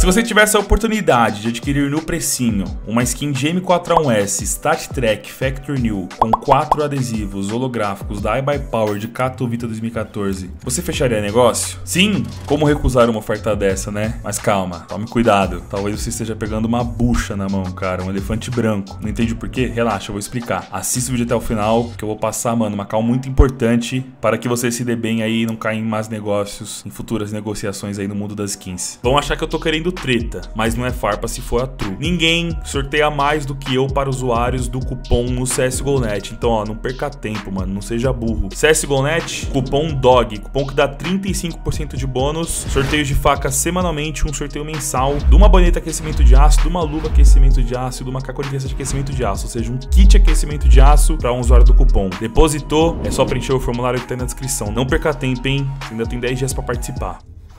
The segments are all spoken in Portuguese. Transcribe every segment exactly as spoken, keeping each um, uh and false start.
Se você tivesse a oportunidade de adquirir no precinho uma skin de M quatro A um S StatTrak Factory New com quatro adesivos holográficos da iBuyPower de Katowice dois mil e quatorze, você fecharia negócio? Sim, como recusar uma oferta dessa, né? Mas calma, tome cuidado. Talvez você esteja pegando uma bucha na mão, cara, um elefante branco. Não entende por quê? Relaxa, eu vou explicar. Assista o vídeo até o final que eu vou passar, mano, uma cal muito importante para que você se dê bem aí e não caia em más negócios, em futuras negociações aí no mundo das skins. Vão achar que eu tô querendo treta, mas não é farpa se for a true. Ninguém sorteia mais do que eu para usuários do cupom no C S G O ponto net. Então, ó, não perca tempo, mano, não seja burro. C S G O ponto net, cupom D O G, cupom que dá trinta e cinco por cento de bônus, sorteios de faca semanalmente, um sorteio mensal, de uma boneta aquecimento de aço, de uma luva aquecimento de aço, de uma K quarenta e sete aquecimento de aço, ou seja, um kit aquecimento de aço para um usuário do cupom. Depositou, é só preencher o formulário que tá na descrição. Não perca tempo, hein? Ainda tem dez dias para participar.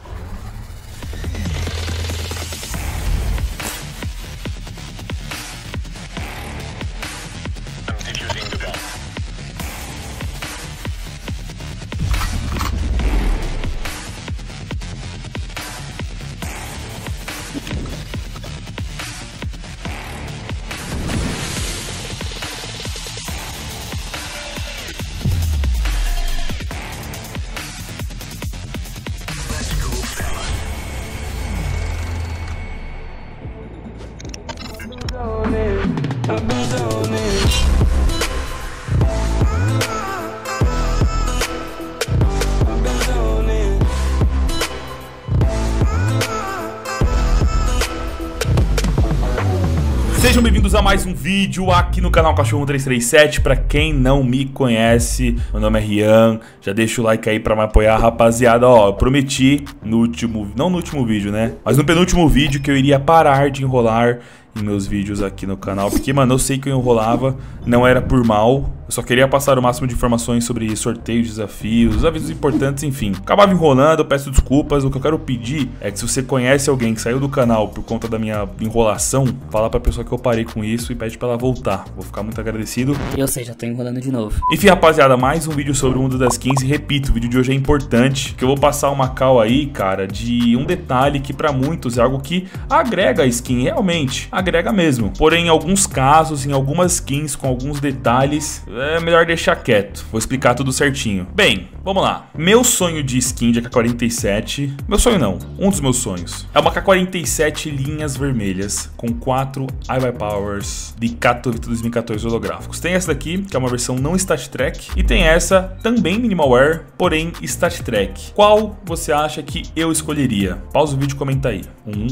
Sejam bem-vindos a mais um vídeo aqui no canal Cachorro três três sete. Pra quem não me conhece, meu nome é Rian. Já deixa o like aí pra me apoiar, rapaziada. Ó, eu prometi no último, não no último vídeo, né? Mas no penúltimo vídeo que eu iria parar de enrolar em meus vídeos aqui no canal, porque, mano, eu sei que eu enrolava, não era por mal, eu só queria passar o máximo de informações sobre sorteios, desafios, avisos importantes, enfim. Acabava enrolando, eu peço desculpas. O que eu quero pedir é que se você conhece alguém que saiu do canal por conta da minha enrolação, fala pra pessoa que eu parei com isso e pede pra ela voltar. Vou ficar muito agradecido. Eu sei, já tô enrolando de novo. Enfim, rapaziada, mais um vídeo sobre o mundo das skins. E repito, o vídeo de hoje é importante, que eu vou passar uma cal aí, cara, de um detalhe que pra muitos é algo que agrega a skin, realmente agrega mesmo. Porém, em alguns casos, em algumas skins com alguns detalhes, é melhor deixar quieto. Vou explicar tudo certinho. Bem, vamos lá. Meu sonho de skin de A K quarenta e sete, meu sonho não, um dos meus sonhos, é uma A K quarenta e sete linhas vermelhas com quatro iBuyPowers de Katowice dois mil e quatorze holográficos. Tem essa daqui, que é uma versão não StatTrak, e tem essa também Minimalware, porém StatTrak. Qual você acha que eu escolheria? Pausa o vídeo e comenta aí. Um,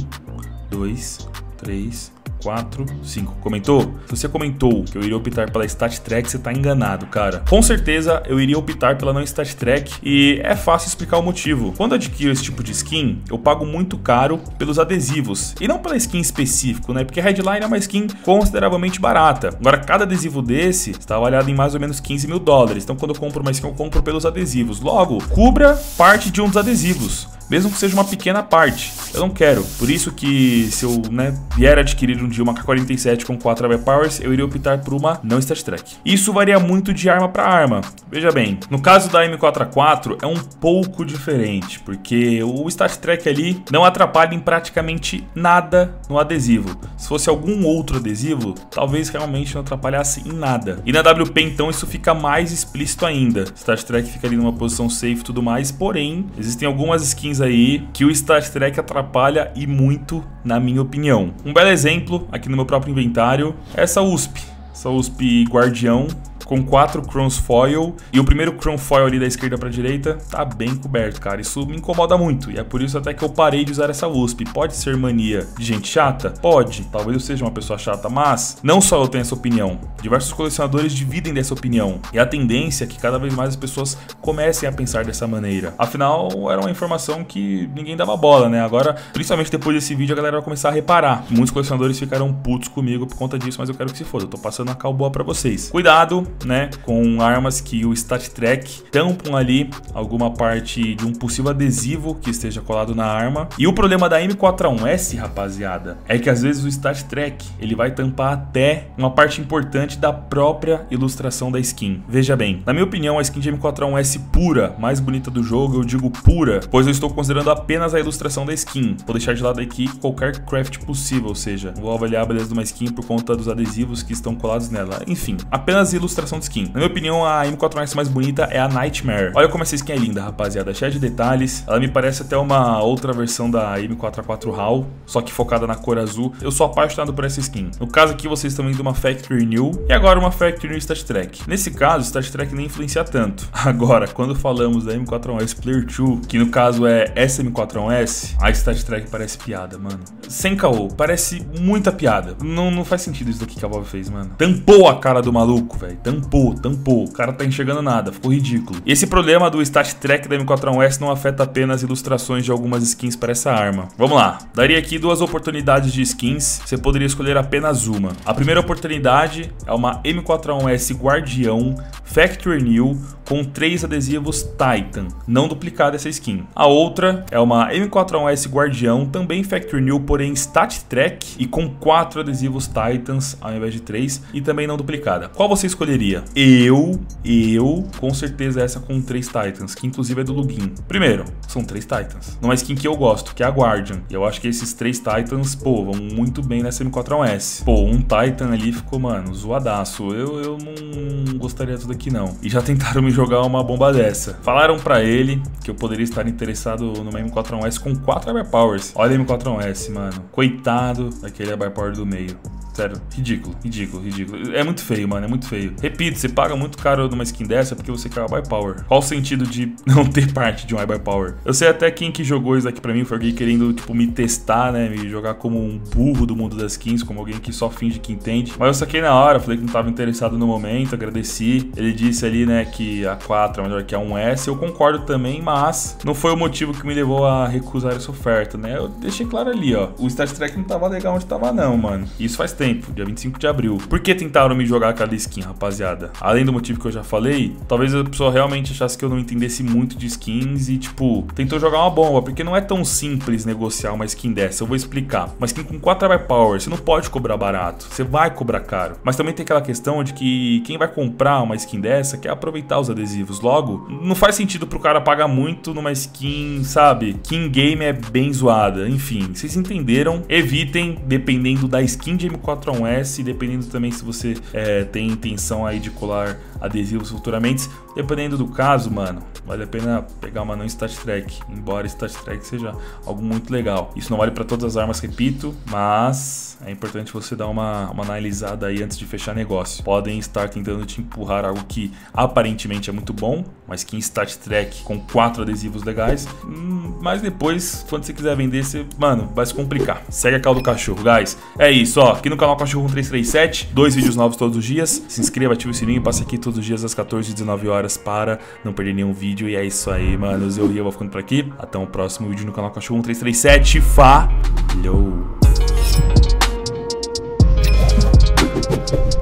dois, três, quatro, cinco. Comentou? Se você comentou que eu iria optar pela StatTrak, você tá enganado, cara. Com certeza eu iria optar pela não StatTrak, e é fácil explicar o motivo. Quando eu adquiro esse tipo de skin, eu pago muito caro pelos adesivos, e não pela skin específico, né? Porque a Headline é uma skin consideravelmente barata. Agora, cada adesivo desse está avaliado em mais ou menos quinze mil dólares. Então, quando eu compro uma skin, eu compro pelos adesivos. Logo, cubra parte de um dos adesivos, mesmo que seja uma pequena parte. Eu não quero. Por isso que, se eu, né, vier adquirir um dia uma A K quarenta e sete com quatro iBuyPowers, eu iria optar por uma não StatTrak. Isso varia muito de arma para arma. Veja bem, no caso da M quatro A quatro é um pouco diferente, porque o StatTrak ali não atrapalha em praticamente nada no adesivo. Se fosse algum outro adesivo, talvez realmente não atrapalhasse em nada. E na W P, então, isso fica mais explícito ainda. StatTrak fica ali numa posição safe e tudo mais, porém, existem algumas skins aí que o StatTrak atrapalha, e muito, na minha opinião. Um belo exemplo aqui no meu próprio inventário é essa U S P, essa U S P Guardião com quatro Crowns Foil, e o primeiro Crown Foil ali da esquerda para a direita tá bem coberto, cara. Isso me incomoda muito, e é por isso até que eu parei de usar essa U S P. Pode ser mania de gente chata? Pode, talvez eu seja uma pessoa chata, mas não só eu tenho essa opinião. Diversos colecionadores dividem dessa opinião, e a tendência é que cada vez mais as pessoas comecem a pensar dessa maneira. Afinal, era uma informação que ninguém dava bola, né? Agora, principalmente depois desse vídeo, a galera vai começar a reparar. Muitos colecionadores ficaram putos comigo por conta disso, mas eu quero que se foda. Eu tô passando a cal boa pra vocês. Cuidado né, com armas que o Stat Track tampam ali alguma parte de um possível adesivo que esteja colado na arma. E o problema da M quatro A um S, rapaziada, é que às vezes o Stat Track ele vai tampar até uma parte importante da própria ilustração da skin. Veja bem, na minha opinião, a skin de M quatro A um S pura, mais bonita do jogo, eu digo pura, pois eu estou considerando apenas a ilustração da skin. Vou deixar de lado aqui qualquer craft possível, ou seja, vou avaliar a beleza de uma skin por conta dos adesivos que estão colados nela. Enfim, apenas a ilustração de skin. Na minha opinião, a M quatro A um S mais bonita é a Nightmare. Olha como essa skin é linda, rapaziada, cheia de detalhes. Ela me parece até uma outra versão da M quatro A quatro HAL, só que focada na cor azul. Eu sou apaixonado por essa skin. No caso aqui, vocês estão vendo uma Factory New e agora uma Factory New Stat Track. Nesse caso, o Stat Track nem influencia tanto. Agora, quando falamos da M quatro A um S Player dois, que no caso é essa M quatro A um S, a Stat Track parece piada, mano. Sem caô, parece muita piada. Não, não faz sentido isso daqui que a Valve fez, mano. Tampou a cara do maluco, velho. Tampou, tampou. O cara tá enxergando nada, ficou ridículo. E esse problema do Stat Track da M quatro A um S não afeta apenas as ilustrações de algumas skins para essa arma. Vamos lá. Daria aqui duas oportunidades de skins. Você poderia escolher apenas uma. A primeira oportunidade é uma M quatro A um S Guardião Factory New com três adesivos Titan, não duplicada essa skin. A outra é uma M quatro A um S Guardião, também Factory New, porém Stat Track e com quatro adesivos Titans ao invés de três e também não duplicada. Qual você escolheria? Eu, eu, com certeza essa com três Titans, que inclusive é do Lugin. Primeiro, são três Titans. Numa skin que eu gosto, que é a Guardian. E eu acho que esses três Titans, pô, vão muito bem nessa M quatro A um S. Pô, um Titan ali ficou, mano, zoadaço. Eu, eu não gostaria disso daqui, não. E já tentaram me jogar uma bomba dessa. Falaram pra ele que eu poderia estar interessado numa M quatro A um S com quatro Hyper Powers. Olha a M quatro A um S, mano. Coitado daquele Hyper Power do meio. Sério, ridículo, ridículo, ridículo. É muito feio, mano, é muito feio. Repito, você paga muito caro numa skin dessa porque você quer uma Hyper Power. Qual o sentido de não ter parte de um Hyper Power? Eu sei até quem que jogou isso aqui pra mim foi alguém querendo, tipo, me testar, né? Me jogar como um burro do mundo das skins, como alguém que só finge que entende. Mas eu saquei na hora, falei que não tava interessado no momento, agradeci. Ele disse ali, né, que a quatro é melhor que a um S. Eu concordo também, mas não foi o motivo que me levou a recusar essa oferta, né? Eu deixei claro ali, ó. O Stat Track não tava legal onde tava, não, mano. Isso faz tempo. Tempo, dia vinte e cinco de abril. Por que tentaram me jogar aquela skin, rapaziada? Além do motivo que eu já falei, talvez a pessoa realmente achasse que eu não entendesse muito de skins e, tipo, tentou jogar uma bomba, porque não é tão simples negociar uma skin dessa. Eu vou explicar. Uma skin com quatro Hyper Power, você não pode cobrar barato, você vai cobrar caro. Mas também tem aquela questão de que quem vai comprar uma skin dessa quer aproveitar os adesivos. Logo, não faz sentido pro cara pagar muito numa skin, sabe? Que em game é bem zoada. Enfim, vocês entenderam? Evitem, dependendo da skin de M quatro A um S, dependendo também se você é, tem intenção aí de colar adesivos futuramente, dependendo do caso, mano, vale a pena pegar uma não Stat Track, embora Stat Track seja algo muito legal. Isso não vale para todas as armas, repito, mas é importante você dar uma, uma analisada aí antes de fechar negócio. Podem estar tentando te empurrar algo que aparentemente é muito bom, mas que em Stat Track com quatro adesivos legais, hum, mas depois, quando você quiser vender, você, mano, vai se complicar. Segue a cal do cachorro, guys. É isso, ó, aqui no canal Cachorro três três sete, dois vídeos novos todos os dias. Se inscreva, ative o sininho e passe aqui todos os dias às quatorze e dezenove horas para não perder nenhum vídeo. E é isso aí, mano. Eu e eu vou ficando por aqui. Até o próximo vídeo no canal Cachorro três três sete. Falou!